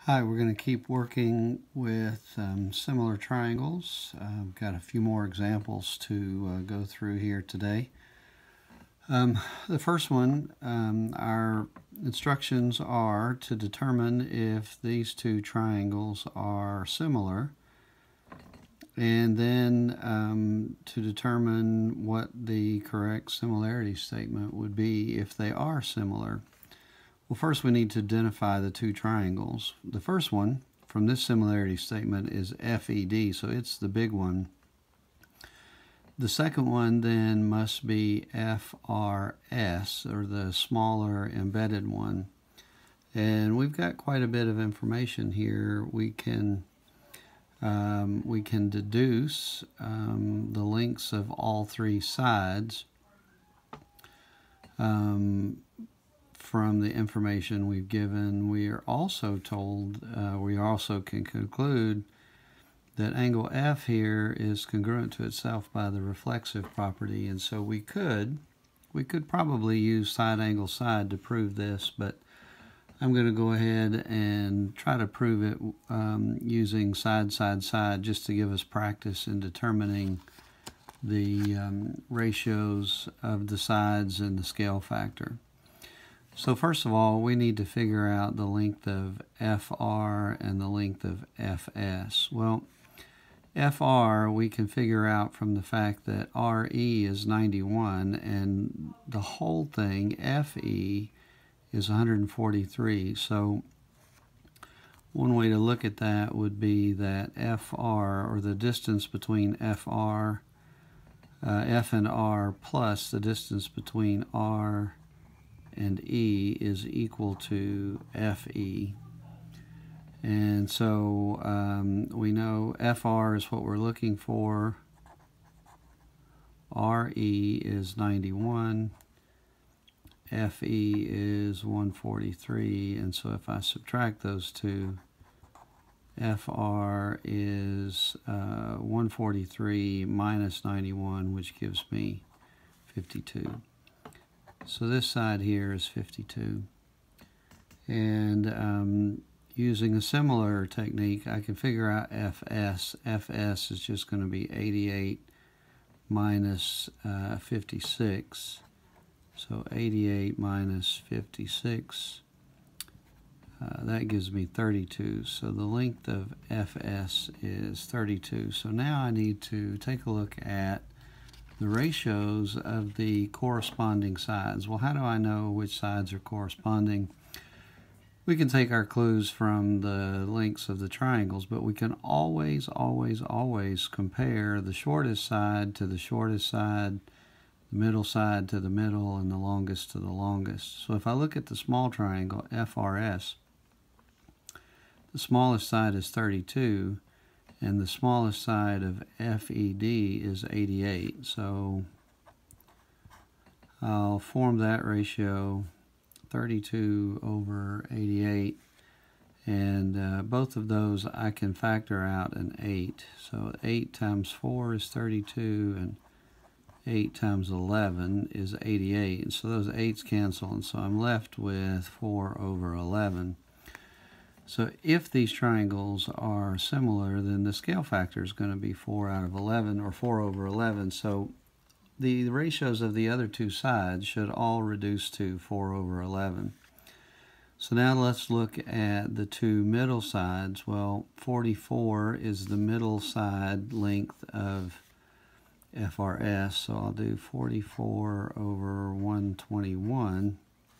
Hi, we're going to keep working with similar triangles. I've got a few more examples to go through here today. The first one, our instructions are to determine if these two triangles are similar, and then to determine what the correct similarity statement would be if they are similar. Well, first we need to identify the two triangles. The first one from this similarity statement is FED, so it's the big one. The second one then must be FRS, or the smaller embedded one. And we've got quite a bit of information here. We can deduce the lengths of all three sides from the information we've given. We are also told, we also can conclude that angle F here is congruent to itself by the reflexive property, and so we could probably use side angle side to prove this, but I'm going to go ahead and try to prove it using side just to give us practice in determining the ratios of the sides and the scale factor. So first of all, we need to figure out the length of FR and the length of FS. Well, FR we can figure out from the fact that RE is 91 and the whole thing, FE, is 143. So one way to look at that would be that FR, or the distance between FR, F and R, plus the distance between R and E is equal to FE. And so we know FR is what we're looking for. RE is 91. FE is 143. And so if I subtract those two, FR is 143 minus 91, which gives me 52. So this side here is 52. And using a similar technique, I can figure out FS. FS is just going to be 88 minus 56. So 88 minus 56, that gives me 32. So the length of FS is 32. So now I need to take a look at the ratios of the corresponding sides. Well, how do I know which sides are corresponding? We can take our clues from the lengths of the triangles, but we can always compare the shortest side to the shortest side, the middle side to the middle, and the longest to the longest. So if I look at the small triangle, FRS, the smallest side is 32, and the smallest side of FED is 88. So I'll form that ratio, 32 over 88, and both of those I can factor out an 8. So 8 times 4 is 32, and 8 times 11 is 88. And so those 8's cancel, and so I'm left with 4 over 11. So if these triangles are similar, then the scale factor is going to be 4 out of 11, or 4 over 11. So the ratios of the other two sides should all reduce to 4 over 11. So now let's look at the two middle sides. Well, 44 is the middle side length of FRS, so I'll do 44 over 121.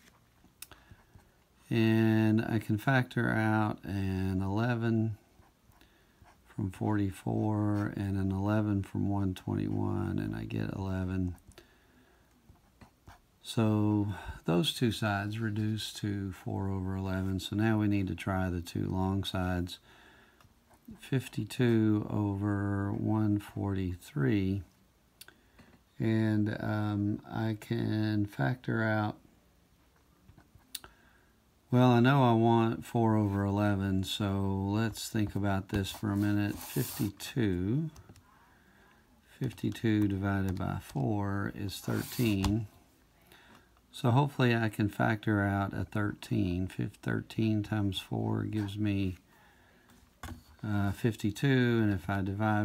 And I can factor out an 11 from 44 and an 11 from 121, and I get 11. So those two sides reduce to 4 over 11. So now we need to try the two long sides. 52 over 143. And I can factor out, well, I know I want 4 over 11, so let's think about this for a minute. 52 divided by 4 is 13. So hopefully I can factor out a 13. 13 times 4 gives me 52, and if I divide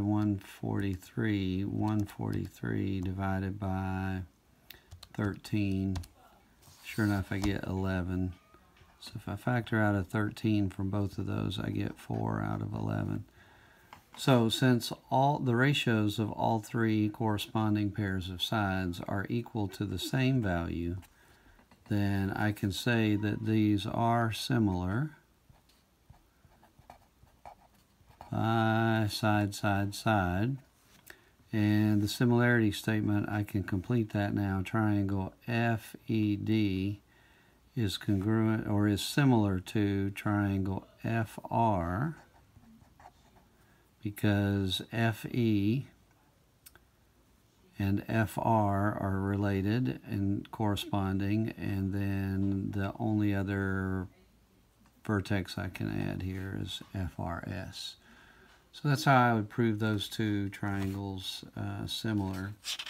143 divided by 13, sure enough I get 11. So if I factor out a 13 from both of those, I get 4 out of 11. So since all the ratios of all three corresponding pairs of sides are equal to the same value, then I can say that these are similar by side, side, side. And the similarity statement, I can complete that now. Triangle FED is congruent or is similar to triangle FR because FE and FR are related and corresponding, and then the only other vertex I can add here is FRS. So that's how I would prove those two triangles similar.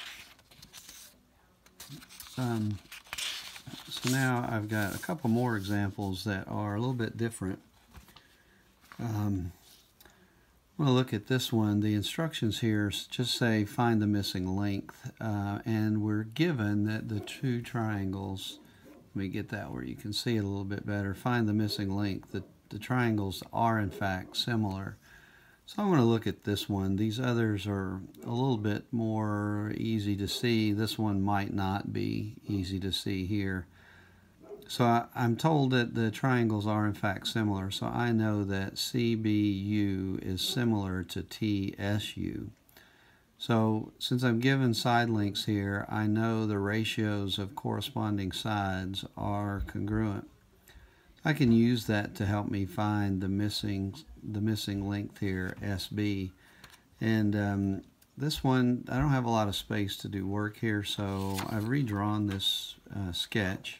So now I've got a couple more examples that are a little bit different. I'm going to look at this one. The instructions here just say find the missing length, and we're given that the two triangles, let me get that where you can see it a little bit better, find the missing length. The triangles are in fact similar. So I'm going to look at this one. These others are a little bit more easy to see. This one might not be easy to see here. So I'm told that the triangles are in fact similar. So I know that CBU is similar to TSU. So since I'm given side lengths here, I know the ratios of corresponding sides are congruent. I can use that to help me find the missing length here, SB. And this one, I don't have a lot of space to do work here, so I've redrawn this sketch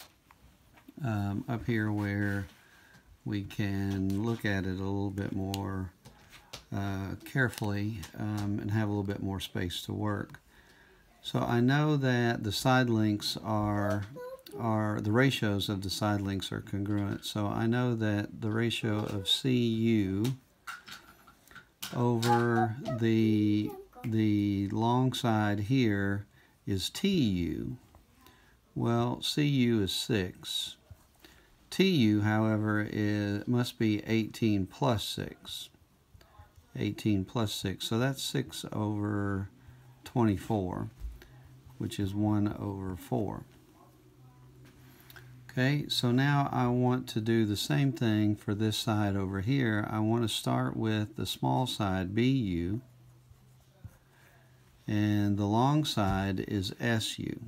up here where we can look at it a little bit more carefully and have a little bit more space to work. So I know that the side lengths are the ratios of the side lengths are congruent. So I know that the ratio of CU over the long side here is TU. Well, CU is 6. TU, however, must be 18 plus 6. 18 plus 6. So that's 6 over 24, which is 1 over 4. Okay, so now I want to do the same thing for this side over here. I want to start with the small side, BU, and the long side is SU.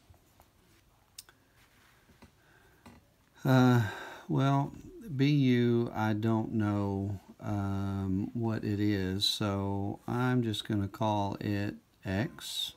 Well, BU, I don't know what it is, so I'm just going to call it X.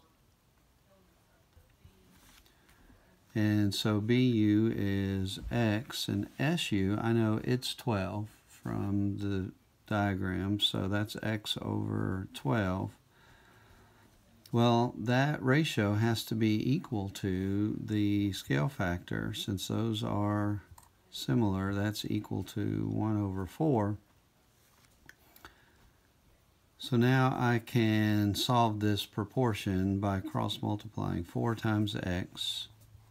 And so BU is X, and SU, I know it's 12 from the diagram, so that's X over 12. Well, that ratio has to be equal to the scale factor. Since those are similar, that's equal to 1 over 4. So now I can solve this proportion by cross multiplying 4 times X.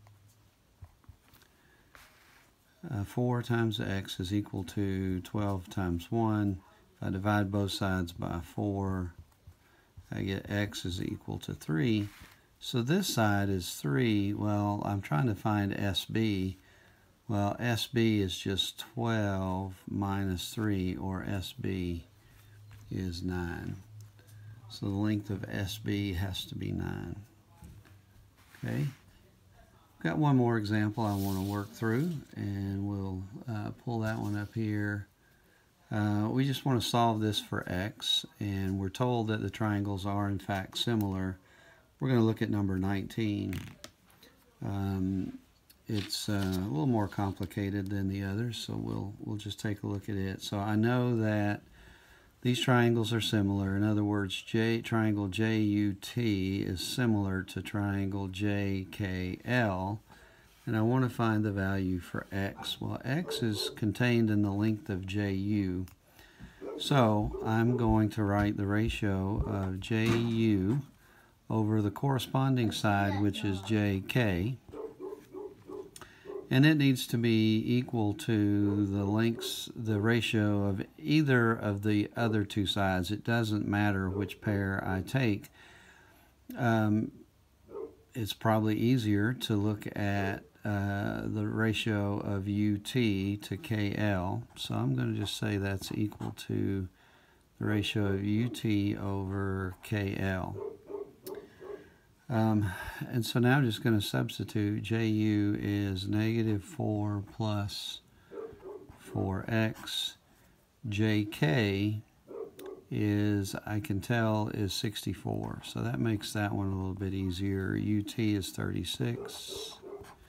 4 times X is equal to 12 times 1. If I divide both sides by 4, I get X is equal to 3. So this side is 3. Well, I'm trying to find SB. Well, SB is just 12 minus 3, or SB is 9. So the length of SB has to be 9. Okay. Got one more example I want to work through, and we'll pull that one up here. We just want to solve this for X, and we're told that the triangles are in fact similar. We're going to look at number 19. It's a little more complicated than the others, so we'll just take a look at it. So I know that these triangles are similar. In other words, triangle JUT is similar to triangle JKL. and I want to find the value for x. Well, x is contained in the length of JU. So I'm going to write the ratio of JU over the corresponding side, which is JK. And it needs to be equal to the ratio of either of the other two sides. It doesn't matter which pair I take. It's probably easier to look at the ratio of UT to KL. So I'm going to just say that's equal to the ratio of UT over KL. And so now I'm just going to substitute. JU is -4 plus 4x. JK is, I can tell, is 64. So that makes that one a little bit easier. UT is 36.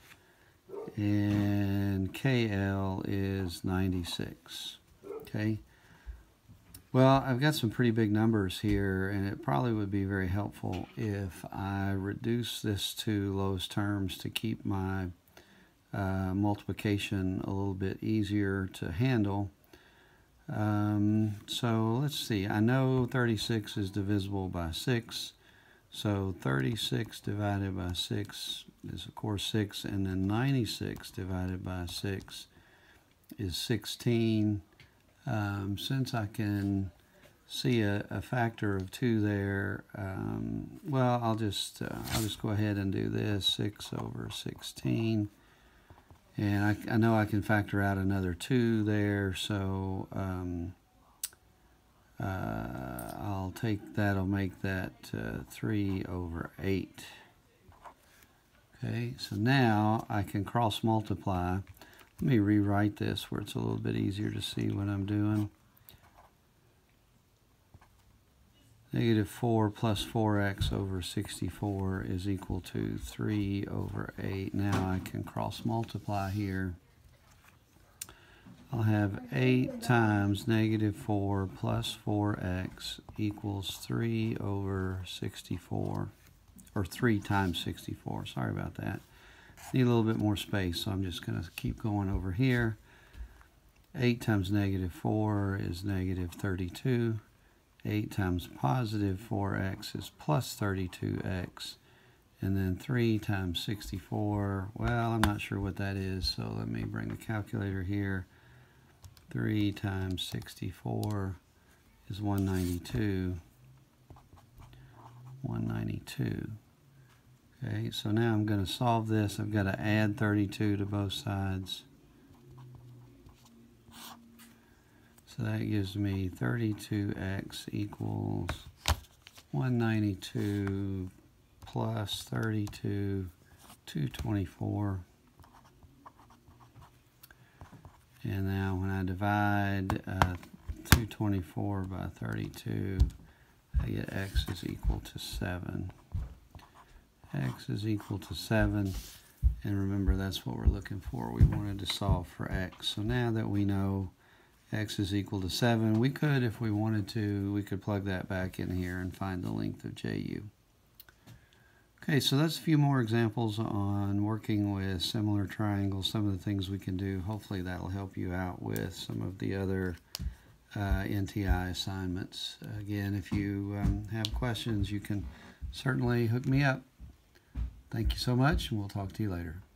And KL is 96. Okay. Well, I've got some pretty big numbers here, and it probably would be very helpful if I reduce this to lowest terms to keep my multiplication a little bit easier to handle. So let's see. I know 36 is divisible by 6. So 36 divided by 6 is, of course, 6. And then 96 divided by 6 is 16. Since I can see a factor of 2 there, well, I'll just go ahead and do this. 6 over 16. And I know I can factor out another 2 there, so I'll take that'll make that 3 over 8. Okay, so now I can cross multiply. Let me rewrite this where it's a little bit easier to see what I'm doing. -4 plus 4x over 64 is equal to 3 over 8. Now I can cross multiply here. I'll have 8 times -4 plus 4x equals 3 over 64, or 3 times 64. Sorry about that. Need a little bit more space, so I'm just going to keep going over here. 8 times -4 is -32. 8 times positive 4x is plus 32x. And then 3 times 64, well, I'm not sure what that is, so let me bring the calculator here. 3 times 64 is 192. 192. Okay, so now I'm going to solve this. I've got to add 32 to both sides. So that gives me 32x equals 192 plus 32, 224. And now when I divide 224 by 32, I get x is equal to 7. X is equal to 7. And remember, that's what we're looking for. We wanted to solve for x. So now that we know x is equal to 7, we could, if we wanted to, we could plug that back in here and find the length of JU. Okay, so that's a few more examples on working with similar triangles, some of the things we can do. Hopefully that'll help you out with some of the other NTI assignments. Again, if you have questions, you can certainly hook me up. Thank you so much, and we'll talk to you later.